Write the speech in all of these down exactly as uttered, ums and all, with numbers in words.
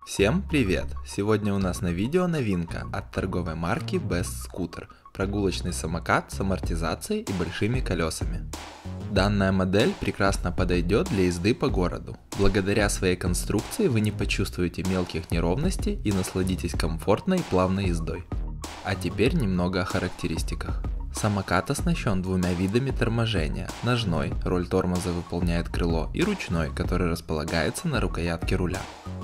Всем привет! Сегодня у нас на видео новинка от торговой марки Best Scooter – прогулочный самокат с амортизацией и большими колесами. Данная модель прекрасно подойдет для езды по городу. Благодаря своей конструкции вы не почувствуете мелких неровностей и насладитесь комфортной и плавной ездой. А теперь немного о характеристиках. Самокат оснащен двумя видами торможения. Ножной, роль тормоза выполняет крыло, и ручной, который располагается на рукоятке руля.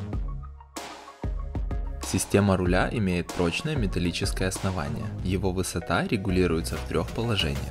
Система руля имеет прочное металлическое основание. Его высота регулируется в трех положениях.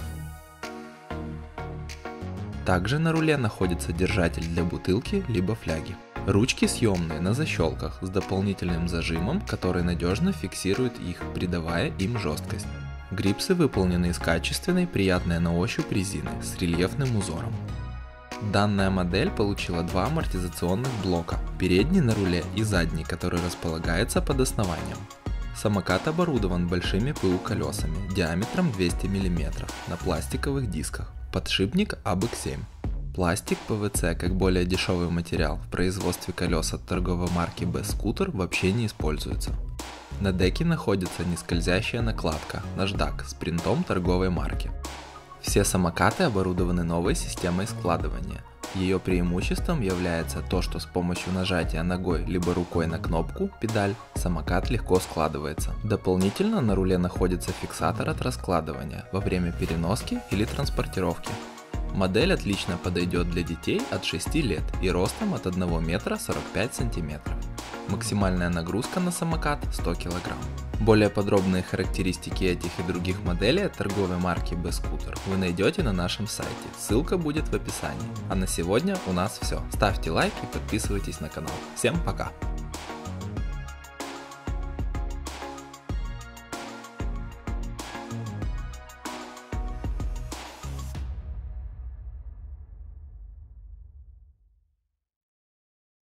Также на руле находится держатель для бутылки либо фляги. Ручки съемные на защелках с дополнительным зажимом, который надежно фиксирует их, придавая им жесткость. Грипсы выполнены из качественной, приятной на ощупь резины с рельефным узором. Данная модель получила два амортизационных блока, передний на руле и задний, который располагается под основанием. Самокат оборудован большими ПУ колесами диаметром двести миллиметров на пластиковых дисках, подшипник А Б К семь. Пластик П В Ц как более дешевый материал в производстве колес от торговой марки Best Scooter вообще не используется. На деке находится нескользящая накладка наждак с принтом торговой марки. Все самокаты оборудованы новой системой складывания. Ее преимуществом является то, что с помощью нажатия ногой либо рукой на кнопку «Педаль» самокат легко складывается. Дополнительно на руле находится фиксатор от раскладывания во время переноски или транспортировки. Модель отлично подойдет для детей от шести лет и ростом от одного метра сорок пять сантиметров. Максимальная нагрузка на самокат сто килограмм. Более подробные характеристики этих и других моделей от торговой марки Best Scooter вы найдете на нашем сайте, ссылка будет в описании. А на сегодня у нас все. Ставьте лайк и подписывайтесь на канал. Всем пока!